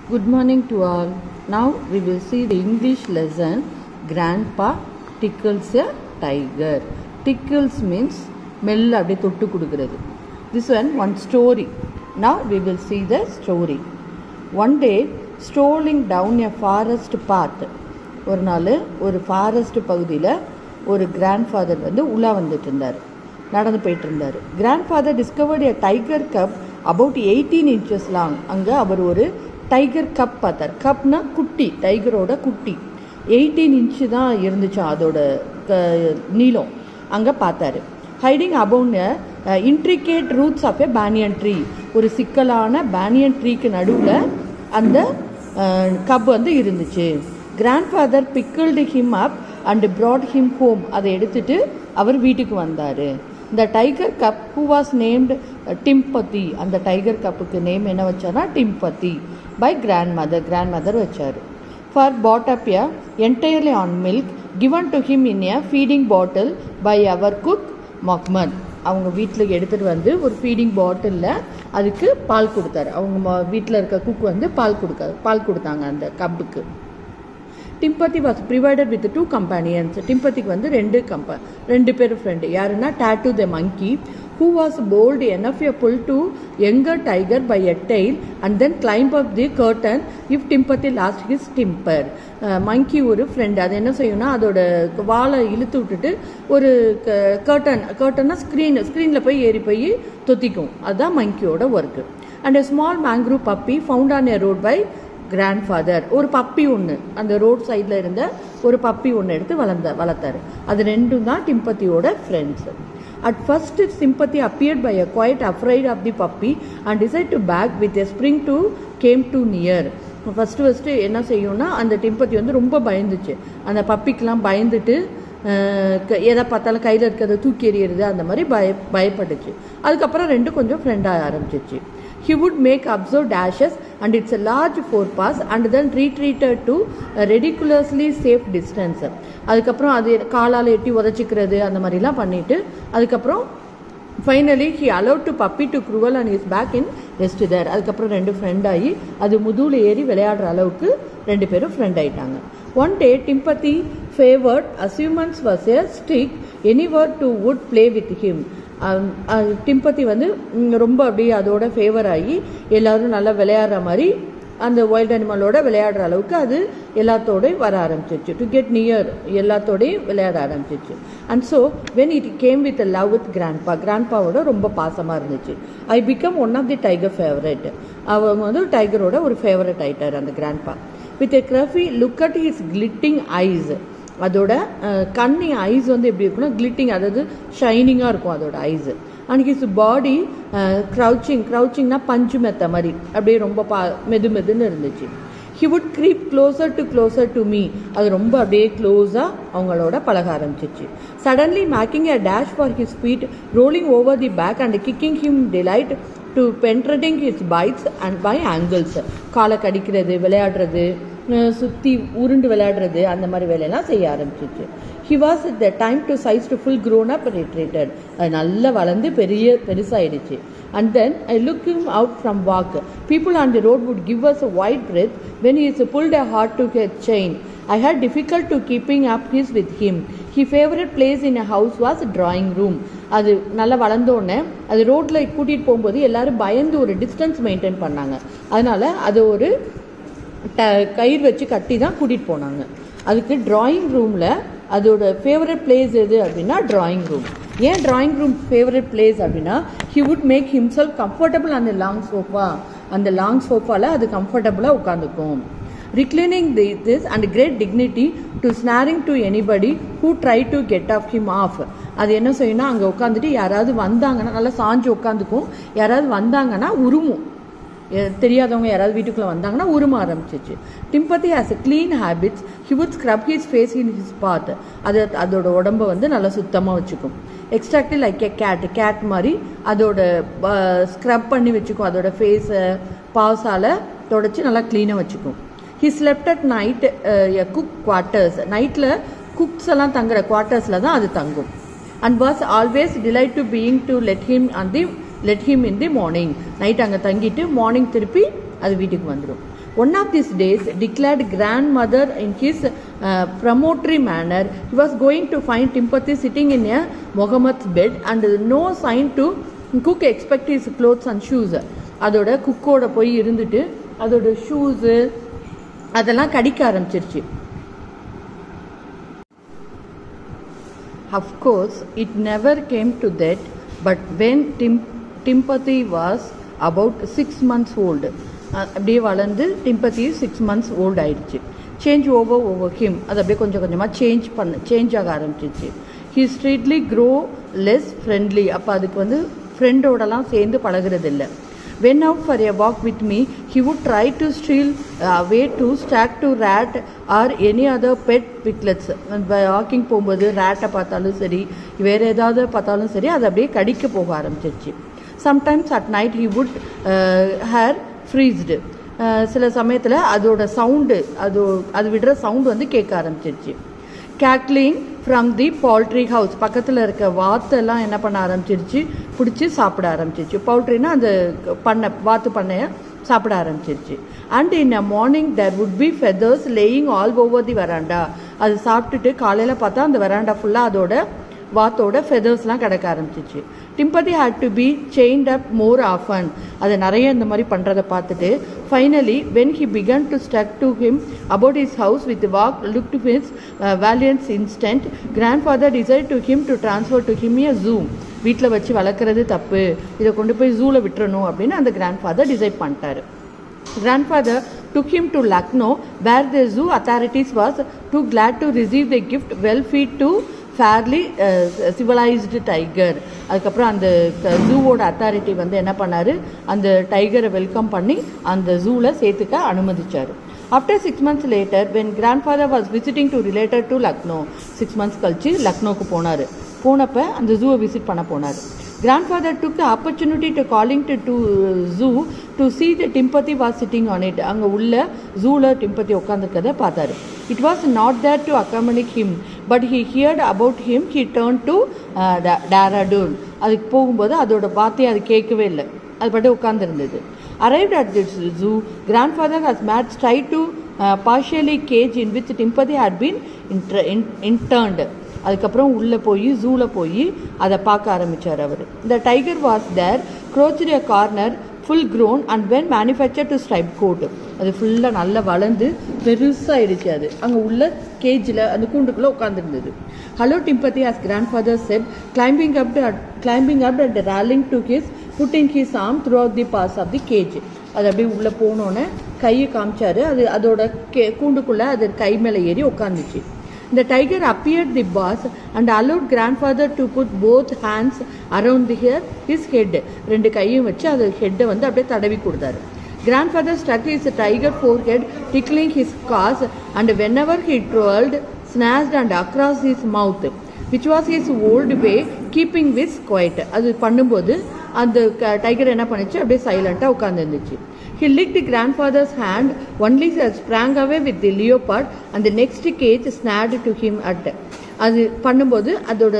Good morning to all. Now we will see the English lesson. Grandpa tickles a tiger. Tickles means மெல்ல அப்படியே தொட்டு கொடுக்கிறது. This one story. Now we will see the story. One day strolling down a forest path. ஒரு நாள் ஒரு forest பகுதியில் ஒரு grandfather உலா வந்துட்டு இருந்தார், நடந்து போயிட்டு இருந்தார். Grandfather discovered a tiger cub about 18 inches long. அங்கே அவர் ஒரு டைகர் கப் பார்த்தார். கப்னா குட்டி, டைகரோட குட்டி. 18 inch தான் இருந்துச்சு அதோட நீளம். அங்கே பார்த்தாரு. Hiding about intricate roots of a banyan tree. ஒரு சிக்கலான பேனியன் ட்ரீக்கு நடுவில் அந்த கப் இருந்துச்சு. Grandfather picked him up and brought him home. அதை எடுத்துட்டு அவர் வீட்டுக்கு வந்தார். இந்த tiger cub who was named Timothy. அந்த டைகர் கப்புக்கு நேம் என்ன வச்சார்னா டிம்பத்தி பை கிராண்ட்மதர் வச்சார். For brought up a entirely on milk given to him in a feeding bottle by our cook Mahmoud. அவங்க வீட்டில் எடுத்துகிட்டு ஒரு ஃபீடிங் பாட்டிலில் அதுக்கு பால் கொடுத்தாரு. அவங்க வீட்டில் இருக்க குக் பால் கொடுத்தாங்க அந்த கப்புக்கு. Timothy was provided with 2 companions. டிம்பத்திக்கு ரெண்டு பேர் ஃப்ரெண்டு. யாருன்னா Toto the monkey who was bold enough to pull to younger tiger by a tail and then climb up the curtain if Timpati lost his temper. Monkey ஒரு friend. அது என்ன செய்யும்னா அதோட வாழை இழுத்து விட்டுட்டு ஒரு கர்டன்னா ஸ்க்ரீனில் போய் ஏறி போய் தொத்திக்கும். அதுதான் மங்கியோட work. And a small mangrove puppy found on a road by grandfather. ஒரு பப்பி ஒன்று, அந்த ரோட் சைடில் இருந்த ஒரு பப்பி ஒன்று எடுத்து வளர்த்தாரு. அது ரெண்டும் தான் டிம்பத்தியோட friends. At first, Sympathy appeared by a quite afraid of the puppy and decided to back with a spring to came too near. First என்ன செய்யும்னா அந்த டிம்பத்தி ரொம்ப பயந்துச்சு. அந்த பப்பிக்கெலாம் பயந்துட்டு எதை பார்த்தாலும் கையில் இருக்கிறத தூக்கி எறிகிறது, அந்த மாதிரி பயப்பட்டுச்சு. அதுக்கப்புறம் ரெண்டும் கொஞ்சம் ஃப்ரெண்டாக ஆரம்பிச்சிச்சு. He would make absurd dashes and it's a large forepaws and then retreated to a ridiculously safe distance. அதுக்கப்புறம் அது காலால் எட்டி உதச்சிக்கிறது அந்த மாதிரிலாம் பண்ணிட்டு அதுக்கப்புறம் finally he allowed to puppy to crawl on his back in rest there. அதுக்கப்புறம் ரெண்டு ஃப்ரெண்ட் ஆகி அது முதுகில் ஏறி விளையாடுற அளவுக்கு ரெண்டு பேரும் ஃப்ரெண்ட் ஆகிட்டாங்க. One day Timpati favored as humans was a stick anywhere to would play with him. டிம்பத்தி ரொம்ப அப்படியே அதோட ஃபேவர் ஆகி எல்லாரும் நல்லா விளையாடுற மாதிரி அந்த வைல்ட் அனிமலோட விளையாடுற அளவுக்கு அது எல்லாத்தோடையும் வர ஆரம்பிச்சிச்சு. டு கெட் நியர் எல்லாத்தோடையும் விளையாட ஆரம்பிச்சிச்சு. And so when it came with love with கிராண்ட்பாவோட ரொம்ப பாசமாக இருந்துச்சு. I become one of the tiger favourite. அவங்க டைகரோட ஒரு ஃபேவரட் ஆயிட்டார் அந்த grandpa. With a gruffy look at his glittering eyes. அதோட கண்ணி ஐஸ் எப்படி இருக்குன்னா கிளிட்டிங், அதாவது ஷைனிங்காக இருக்கும் அதோட ஐஸ். அண்ட் ஹிஸ் பாடி க்ரௌச்சிங்னா பஞ்சு மெத்த மாதிரி அப்படியே ரொம்ப மெதுன்னு இருந்துச்சு. He would creep closer to me. அது ரொம்ப அப்படியே க்ளோஸாக அவங்களோட பழக ஆரம்பிச்சிச்சு. Suddenly making a dash for his feet, rolling over the back and kicking him delight to penetrating his bites and by angles. காலை கடிக்கிறது, விளையாடுறது, சுற்றி உருண்டு விளையாடுறது, அந்த மாதிரி வேலையெல்லாம் செய்ய ஆரம்பிச்சிச்சு. He was the time to size to full grown up retreated. அது நல்லா வளர்ந்து பெருசாகிடுச்சு. And then I look him out from walk. People on the road would give us a wide breath when he is pulled a hard to head chain. I had difficult to keeping up his with him. His favorite place in a house was drawing room. அது நல்லா வளர்ந்தோடனே அது ரோட்டில் கூட்டிகிட்டு போகும்போது எல்லாரும் பயந்து ஒரு distance maintain பண்ணாங்க. அதனால் அது ஒரு கயிறு வச்சு கட்டி தான் கூட்டிகிட்டு போனாங்க. அதுக்கு ட்ராயிங் ரூமில் அதோட ஃபேவரட் பிளேஸ் எது அப்படின்னா ட்ராயிங் ரூம். ஏன் ட்ராயிங் ரூம் ஃபேவரட் பிளேஸ் அப்படின்னா he would make himself comfortable அந்த லாங் சோஃபா. அந்த லாங் சோஃபாவில் அது கம்ஃபர்டபுளாக உட்காந்துக்கும். Reclining this and great dignity to snaring to anybody who try to get off him off. அது என்ன செய்யணும், அங்கே உட்காந்துட்டு யாராவது வந்தாங்கன்னா நல்லா சாஞ்சு உட்காந்துக்கும். யாராவது வந்தாங்கன்னா உருமும், தெரியாதவங்க யாராவது வீட்டுக்குள்ளே வந்தாங்கன்னா உரும ஆரம்பிச்சிச்சு. Timothy has a clean habits. He would scrub his face in his bath. அதோட உடம்பை நல்லா சுத்தமாக வச்சுக்கும். எக்ஸ்ட்ராக்ட்லி லைக் எ கேட் மாதிரி அதோட ஸ்க்ரப் பண்ணி வச்சுக்கும். அதோட ஃபேஸை பாஸால் தொடச்சி நல்லா க்ளீனாக வச்சுக்கும். He slept at night cook quarters. நைட்டில் குக்ஸ் எல்லாம் தங்குற குவார்ட்டர்ஸில் தான் அது தங்கும். And was always delight to being to let him in the morning. Night அங்கே தங்கிட்டு மார்னிங் திருப்பி அது வீட்டுக்கு வந்துடும். One of these days, declared grandmother in his promontory manner, he was going to find Timothy sitting in a Mohammed's bed and no sign to cook expect his clothes and shoes. அதோட குக்கோட போய் இருந்துட்டு அதோட shoes அதெல்லாம் கடிக்க ஆரம்பிச்சிருச்சு. Of course, it never came to that, but when Timothy was about 6 months old, அப்படியே வளர்ந்து Timothy 6 months old ஆயிடுச்சு. சேஞ்ச் ஓவர் ஹிம், அது அப்படியே கொஞ்சம் கொஞ்சமாக சேஞ்ச் ஆக ஆரம்பிச்சிச்சு. He strictly grow less friendly, அப்போ அதுக்கு வந்து ஃப்ரெண்டோடலாம் சேர்ந்து பழகிறது இல்லை. When out for a walk with me, he would try to steal away to stack to rat or any other pet piglets. Walking போகும்போது ரேட்டை பார்த்தாலும் சரி வேறு ஏதாவது பார்த்தாலும் சரி அதை அப்படியே கடிக்க போக ஆரம்பிச்சிருச்சு. Sometimes at night he would hair freezed. சில சமயத்தில் அதோட சவுண்டு அது விடுற சவுண்டு வந்து கேட்க ஆரம்பிச்சிருச்சு. Cackling from the poultry house, பக்கத்தில் இருக்க வாத்தெல்லாம் என்ன பண்ண ஆரம்பிச்சிருச்சு, பிடிச்சி சாப்பிட ஆரம்பிச்சிருச்சு. பவுல்ட்ரினா அந்த வாத்து பண்ணையை சாப்பிட ஆரம்பிச்சிருச்சு. And in a morning there would be feathers laying all over the veranda. அது சாப்பிட்டுட்டு காலையில் பார்த்தா அந்த வெராண்டா ஃபுல்லாக அதோட வாத்தோட ஃபெதர்ஸ்லாம் கிடக்க ஆரம்பிச்சிச்சு. Timothy had to be chained up more often, அதை நிறைய இந்த மாதிரி பண்ணுறதை பார்த்துட்டு finally when he began to stuck to him about his house with walk look to his valiance instant grandfather decide to him to transfer to him a zoo. வீட்டில் வச்சு வளர்க்குறது தப்பு, இதை கொண்டு போய் ஜூவில் விட்டுறணும் அப்படின்னு அந்த கிராண்ட் ஃபாதர் டிசைட் பண்ணிட்டாரு. Grandfather took him to Lucknow where the zoo authorities was too glad to receive the gift well fed to fairly civilized tiger. அதுக்கப்புறம் அந்த ஜூவோட அத்தாரிட்டி வந்து என்ன பண்ணாரு, அந்த டைகரை வெல்கம் பண்ணி அந்த ஜூவில் சேர்த்துக்க அனுமதிச்சார். After 6 months later, when grandfather was visiting to related to Lucknow, 6 months கழிச்சு லக்னோக்கு போனப்ப அந்த ஜூவை விசிட் பண்ண போனார். Grandfather took the opportunity to calling to zoo to see the Timothy was sitting on it. அங்கே உள்ள ஜூவில் டிம்பத்தி உட்காந்துருக்கதை பார்த்தாரு. It was not there to accompany him, but he heard about him. He turned to Dehradun. அதுக்கு போகும்போது அதோட வார்த்தையை அது கேட்கவே இல்லை, அது பாட்டு உட்காந்துருந்தது. Arrived at this zoo, grandfather has made straight to partially cage in which Timothy had been interned. அதுக்கப்புறம் உள்ளே போய் ஜூவில் போய் அதை பார்க்க ஆரம்பித்தார் அவர். The tiger was there, crouched a corner, full grown and when manufactured to stripe coat. அது ஃபுல்லாக நல்லா வளர்ந்து பெருசாகிடுச்சு. அது அங்கே உள்ள கேஜில் அந்த கூண்டுக்குள்ளே உட்காந்துருந்தது. Hello Timothy, as grandfather said, climbing up and rallying to his, putting his arm throughout the pass of the cage. அது அப்படியே உள்ளே போனோன்னே கையை காமிச்சாரு. அது அதோட கூண்டுக்குள்ளே அது கை மேலே ஏறி உட்காந்துச்சு. The tiger appeared the boss and allowed grandfather to put both hands around his head. ரெண்டு கையும் வச்சு அது ஹெட்டை வந்து அப்படியே தடவி கொடுத்தாரு. Grandfather struck his tiger forehead, tickling his cause, and whenever he twirled, snatched and across his mouth, which was his old way, keeping this quiet. அது பண்ணும்போது அந்த டைகர் என்ன பண்ணிச்சு, அப்படியே சைலண்டாக உட்காந்துருந்துச்சு. He licked grandfather's hand, only sprang away with the leopard and the next cage snared to him at. அது பண்ணும்போது அதோட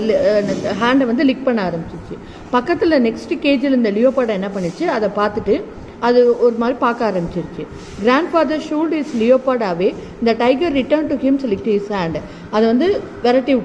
ஹேண்டை வந்து லிக் பண்ண ஆரம்பிச்சிச்சு. பக்கத்தில் நெக்ஸ்ட் கேஜில் இந்த லியோபார்டை என்ன பண்ணிச்சு, அதை பார்த்துட்டு அது ஒரு மாதிரி பார்க்க ஆரம்பிச்சிருச்சு. Grandfather should is leopard away. இந்த tiger return to him licked his hand. அதை வந்து விரட்டி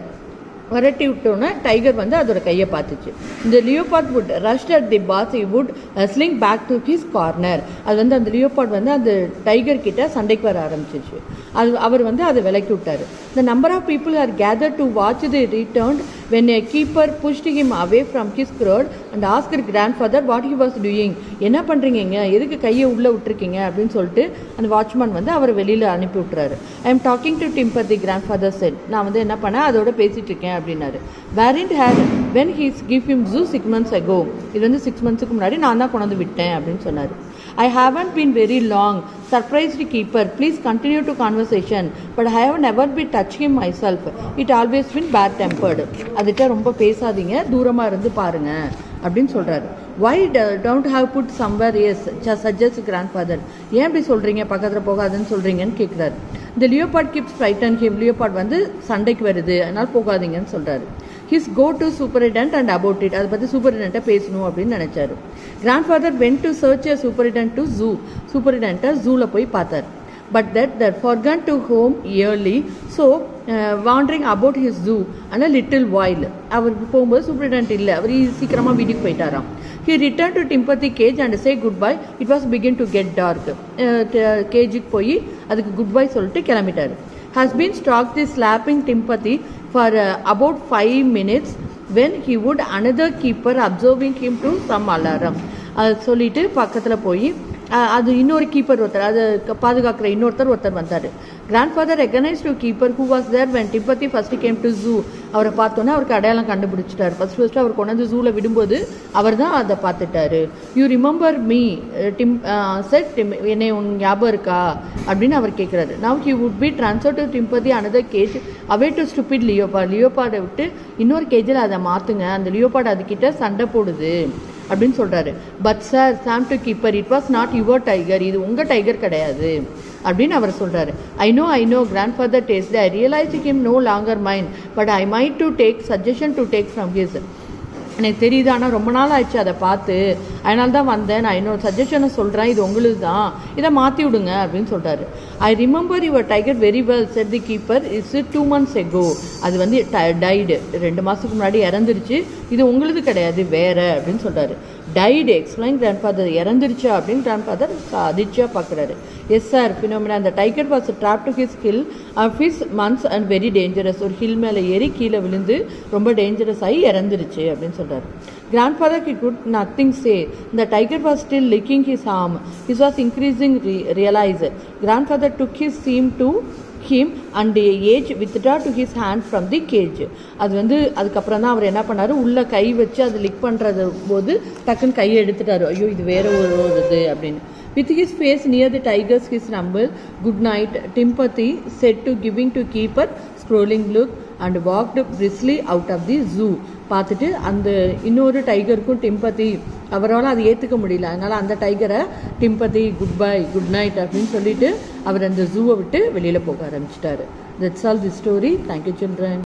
விட்டோன்னே டைகர் வந்து அதோட கையை பார்த்துச்சு. இந்த leopard would rushed at the bars, he would slink back to his corner. அது வந்து அந்த லியோபார்ட் வந்து அந்த டைகர் கிட்ட சண்டைக்கு வர ஆரம்பிச்சிச்சு. அவர் வந்து அதை விலக்கி விட்டார். The number of people are gathered to watch the return when a keeper pushed him away from his crowd and asked grandfather what he was doing. என்ன பண்ணுறீங்க, எதுக்கு கையை உள்ளே விட்டுருக்கீங்க அப்படின்னு சொல்லிட்டு அந்த வாட்ச்மேன் வந்து அவரை வெளியில் அனுப்பி விட்டுறாரு. I am talking to Timothy, grandfather said. நான் வந்து என்ன பண்ணேன், அதோட பேசிட்டு இருக்கேன் அப்படின்னாரு. Warrant had when he give him zoo 6 months ago. இது வந்து 6 monthsக்கு முன்னாடி நான் தான் கொண்டு வந்து விட்டேன் அப்படின்னு சொன்னார். I haven't been very long. Surprised keeper, please continue to conversation. But I have never been touching him myself. It always been bad tempered. அதுகிட்ட ரொம்ப பேசாதீங்க, தூரமாக இருந்து பாருங்க அப்படின்னு சொல்கிறாரு. Why don't have put somewhere yes, suggest grandfather. ஏன் இப்படி சொல்கிறீங்க, பக்கத்தில் போகாதுன்னு சொல்கிறீங்கன்னு கேட்குறாரு. The leopard keeps frightened him. Leopard வந்து சண்டைக்கு வருது, அதனால் போகாதீங்கன்னு சொல்கிறாரு. His go to superintendent and about it. அதை பற்றி சூப்பரிடென்ட்டை பேசணும் அப்படின்னு நினச்சாரு. Grandfather went to church a superintendent to zoo. சூப்பரிடென்ட்டை ஜூவில் போய் பார்த்தார். But that forgot to home early, so wandering about his zoo and a little while. அவருக்கு போகும்போது சூப்பரிடென்ட் இல்லை, அவர் சீக்கிரமாக வீட்டுக்கு போயிட்டாராம். He returned to Timothy cage and say goodbye. It was begin to get dark. கேஜுக்கு போய் அதுக்கு குட் பை சொல்லிட்டு கிளம்பிட்டார். Has been stalked the slapping Timothy for about 5 minutes when he would another keeper observing him to some alarm. அது சொல்லிட்டு பக்கத்தில் போய் அது இன்னொரு keeper ஒருத்தர், அது பாதுகாக்கிற ஒருத்தர் வந்தார். Grandfather recognise to keeper who was there when Timothy first came to zoo. அவரை பார்த்தோன்னே அவருக்கு அடையாளம் கண்டுபிடிச்சிட்டார். ஃபர்ஸ்ட் அவர் கொண்டு வந்து ஜூவில் விடும்போது அவர் தான் அதை பார்த்துட்டாரு. யூ ரிமெம்பர் மீ செட் என்னை உன் ஞாபகம் இருக்கா அப்படின்னு அவர் கேட்குறாரு. Now he would be transfer to Timothy another cage away to stupid leopard. லியோபார்டை விட்டு இன்னொரு கேஜில் அதை மாற்றுங்க, அந்த லியோபார்டு அதுக்கிட்ட சண்டை போடுது அப்படின்னு சொல்கிறாரு. But sir some to keeper it was not your tiger. இது உங்கள் டைகர் கிடையாது அப்படின்னு அவர் சொல்கிறாரு. I know grandfather taste I realise him no longer mind but I might to take suggestion to take from his. எனக்கு தெரியுது, ஆனால் ரொம்ப நாள் ஆயிடுச்சு அதை பார்த்து, அதனால தான் வந்தேன், நான் என்னோட சஜஷனை சொல்கிறேன், இது உங்களுக்கு தான், இதை மாற்றி விடுங்க அப்படின்னு சொல்கிறாரு. I remember your tiger very well said the keeper. It's 2 months ago. அது வந்து டைடு, 2 மாதத்துக்கு முன்னாடி இறந்துருச்சு, இது உங்களுக்கு கிடையாது வேற அப்படின்னு சொல்கிறாரு. Tide explain grandfather. இறந்துருச்சா அப்படின்னு கிராண்ட்ஃபாதர் அதிர்ச்சியாக பார்க்குறாரு. Yes sir phenomena. அந்த tiger was trap to his hill of his months and very dangerous. ஒரு ஹில் மேலே ஏறி கீழே விழுந்து ரொம்ப டேஞ்சரஸ் ஆகி இறந்துருச்சு அப்படின்னு சொல்கிறார். Grandfather could nothing say. The tiger was still licking his arm. This was increasing realize. Grandfather took his seam to him and age withdraw to his hand from the cage. அது வந்து அதுக்கப்புறம் தான் அவர் என்ன பண்ணாரு, உள்ள கை வச்சு அது லிக் பண்ணுறது போது டக்குன்னு கையை எடுத்துட்டாரு. ஐயோ இது வேற ஒரு இது அப்படின்னு. With his face near the tigers, his rumble, good night, Timothy said to giving to keeper scrolling look and walked briskly out of the zoo. பார்த்துட்டு அந்த இன்னொரு டைகருக்கும் டிம்பத்தி அவரால் அது ஏற்றுக்க முடியல, அதனால் அந்த டைகரை டிம்பத்தி குட் பை குட் நைட் அப்படின்னு சொல்லிட்டு அவர் அந்த ஜூவை விட்டு வெளியில் போக ஆரம்பிச்சிட்டாரு. That's all the story. Thank you children.